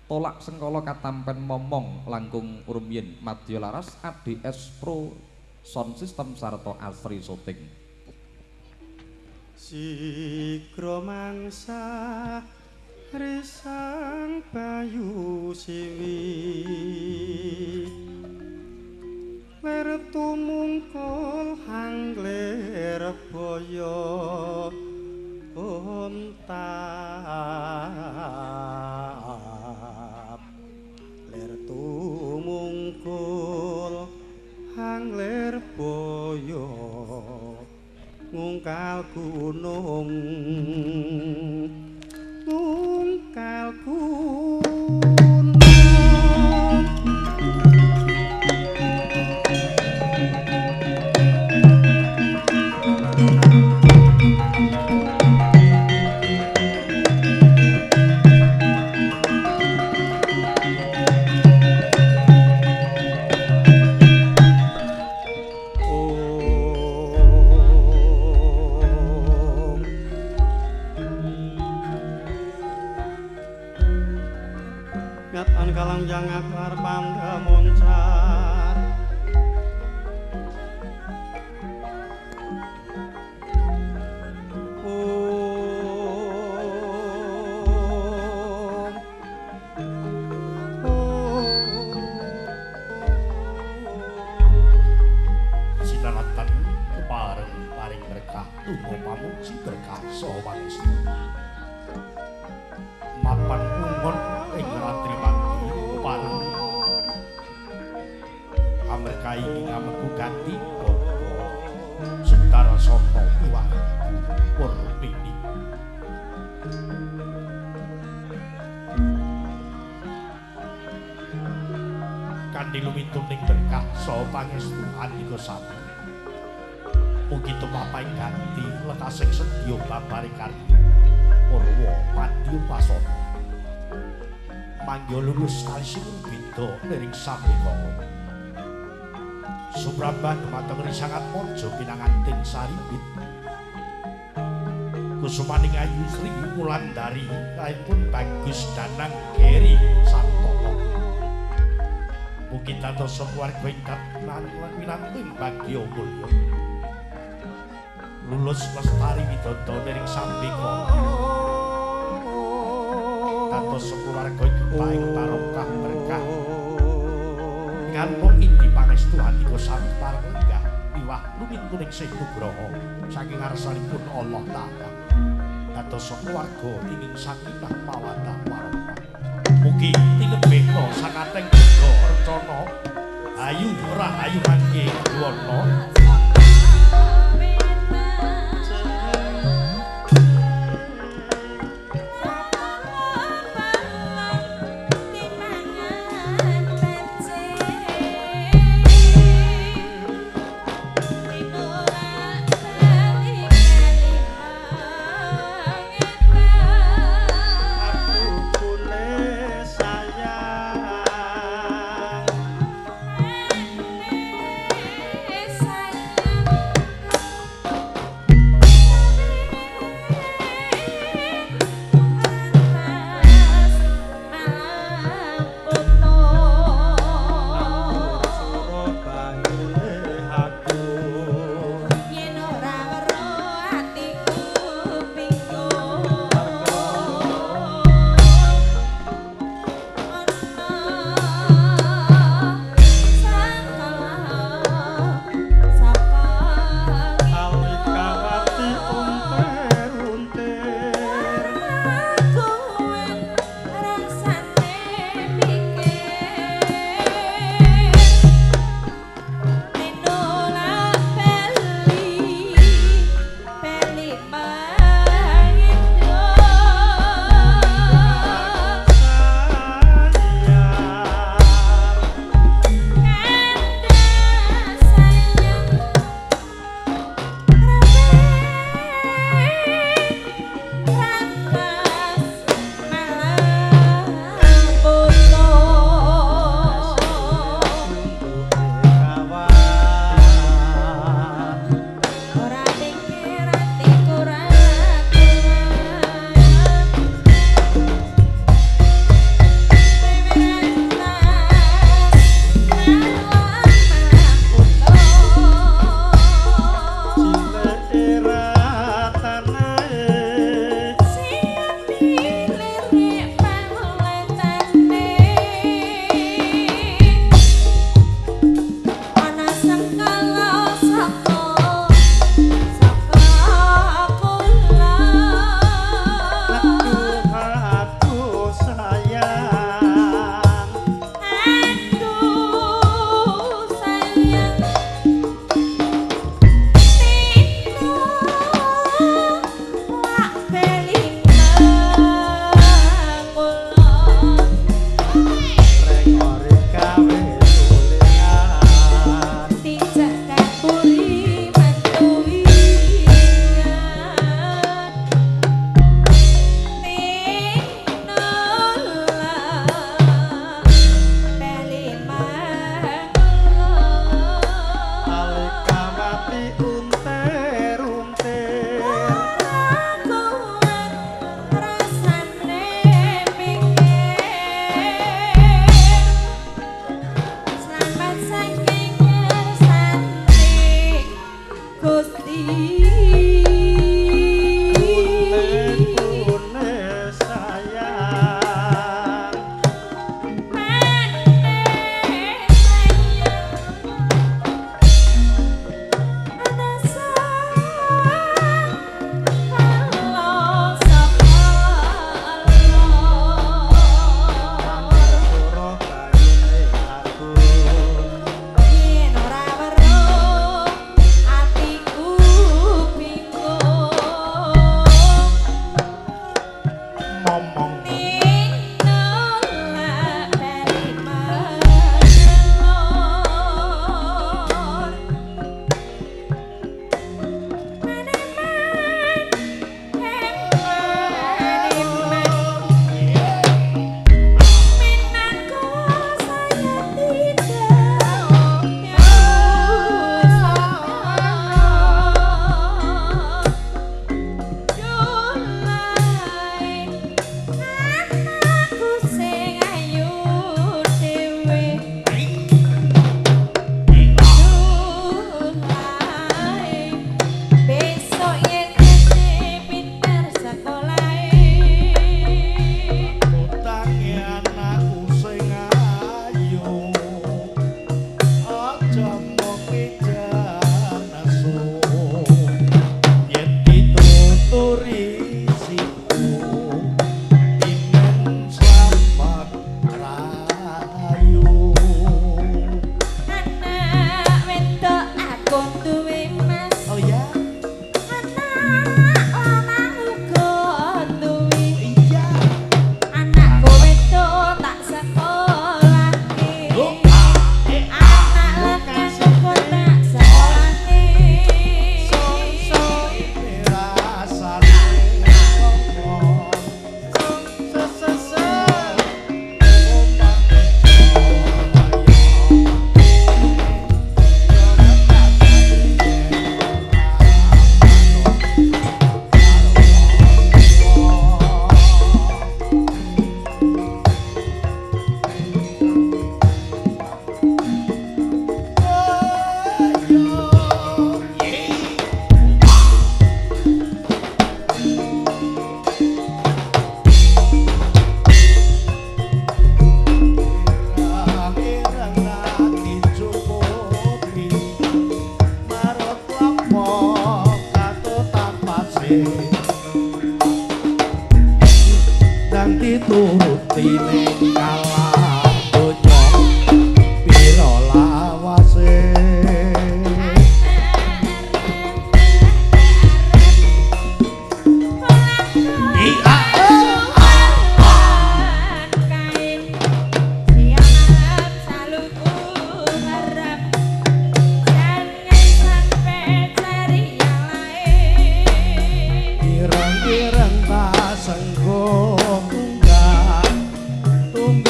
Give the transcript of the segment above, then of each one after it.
Tolak sengkala katampen momong langkung rumiyin madya laras ADS Pro Sound System sarta Asri Shooting. Sigra mangsa risang bayu siwi ler tumungkul hangler boyo ontap ler tumungkul hangler boyo ngungkal gunung ngungkal gunung kalang jangak larpanda moncar sinaratan kepareng paring berkah tunggu pamuji berkah sawangestu mapan pungon ing ratri pareng amerkai ngameku ganti bapa Sentara Soto Iwang Purmini kanthi lumituning berkah saha pangestu andika sami mugi tumapaing ganti lekasing sedya babaring karya Purwa Madya Pasana mangga lulus kalisipun beda liring sambika Subrambah dumateng risangat mojo pinanganting saripit kusumaning ayu Sri Wulandari kaipun bagus danang Geri Santono mugi dados keluarga ingkang winanting bagya mulya lulus lestari widodo liring sambika dados keluarga ingkang barokah berkah ngantuk indi pangestu andika sami pareng lenggah miwah lumintuning Setugraha saking ngarsanipun Allah Ta'ala dados keluarga inging sakinah mawaddah warahmah mugi tinebena sakating beda rencana ayu rahayu mangke wana Sayang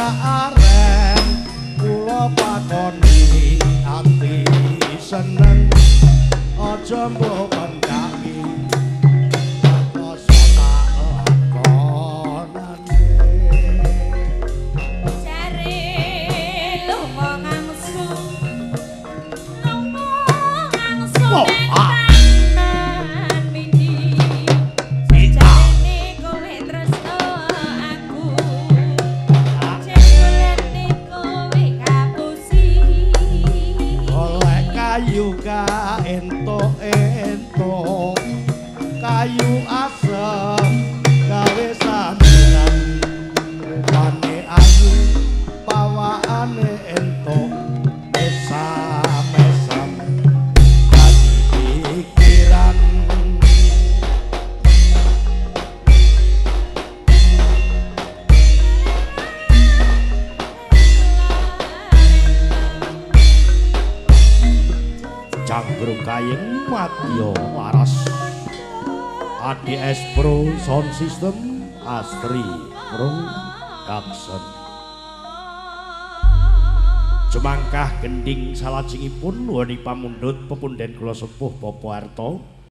aren kula pakoni ati seneng aja mbok pendaki rasa tak lakonane jare lunga ngangsu kayu ka ento-ento kayu asem gawe sandaran rupane ayu pawaane ento mesam-mesam dadi pikiran Cangkruk kayeng Madya Laras Adi Espro Sound System Astri Production Jemangkah gending salajengipun wani pamundhut pepunden kula sepuh Bapak Arto